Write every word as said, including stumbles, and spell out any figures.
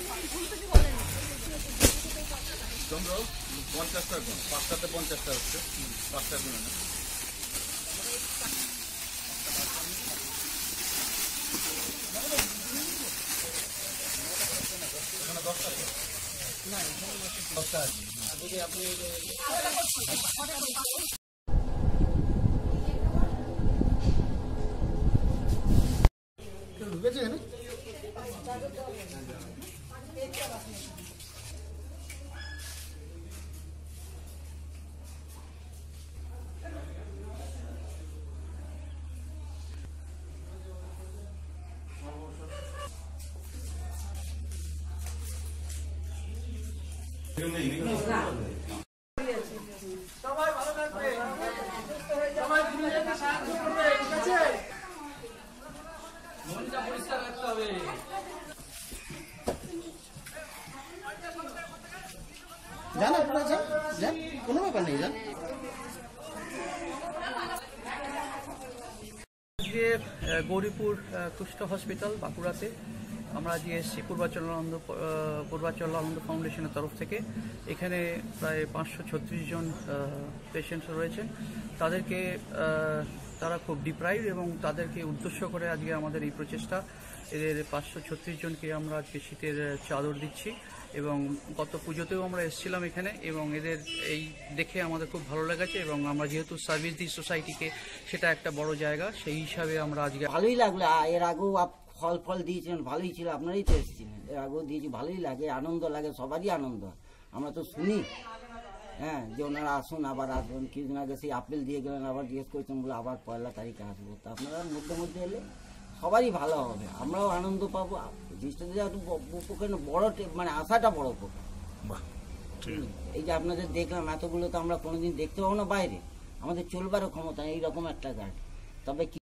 তোমরা পঞ্চাশটা গুণ, পাঁচটাতে পঞ্চাশটা হচ্ছে, পাঁচটা গুণ না দশটা দশটা আছে। যদি আপনি ঢুকেছে এখানে সবাই ভালো থাকবে, সবাই সাহায্য করবে, ঠিক আছে? মনটা পরিষ্কার রাখতে হবে। জান আপনারা যান যান, কোনো ব্যাপার নেই, যান। আজকে গৌরীপুর কুষ্ঠ হসপিটাল বাঁকুড়াতে আমরা আজকে এসেছি পূর্বাচলানন্দ পূর্বাচলানন্দ ফাউন্ডেশনের তরফ থেকে। এখানে প্রায় পাঁচশো ছত্রিশ জন পেশেন্টস রয়েছেন। তাদেরকে তারা খুব ডিপ্রাইভ এবং তাদেরকে উদ্দেশ্য করে আজকে আমাদের এই প্রচেষ্টা। এদের পাঁচশো ছত্রিশ জনকে আমরা আজকে শীতের চাদর দিচ্ছি এবং গত পুজোতেও আমরা এসেছিলাম এখানে এবং এদের এই দেখে আমাদের খুব ভালো লেগেছে এবং আমরা যেহেতু সার্ভিস দিই সোসাইটিকে, সেটা একটা বড় জায়গা, সেই হিসাবে আমরা আজকে ভালোই লাগলো। এর আগেও ফল ফল দিয়েছেন, ভালোই ছিল, আপনারাই তো এসেছিলেন, এর আগেও দিয়েছি, ভালোই লাগে, আনন্দ লাগে, সবারই আনন্দ। আমরা তো শুনি হ্যাঁ যে ওনারা আসুন, আবার আসবেন। কিছুদিন আগে সেই আপেল দিয়ে গেলেন, আবার জিজ্ঞেস করছেন বলে আবার পয়লা তারিখে আসবো। তো আপনারা মধ্যে মধ্যে এলে সবারই ভালো হবে, আমরাও আনন্দ পাবো। জিনিসটা একটু উপকার বড়, মানে আশাটা বড় উপকার। এই যে আপনাদের দেখলাম, এতগুলো তো আমরা কোনোদিন দেখতে পাবো না বাইরে, আমাদের চলবারও ক্ষমতা এইরকম একটা গাড়ি। তবে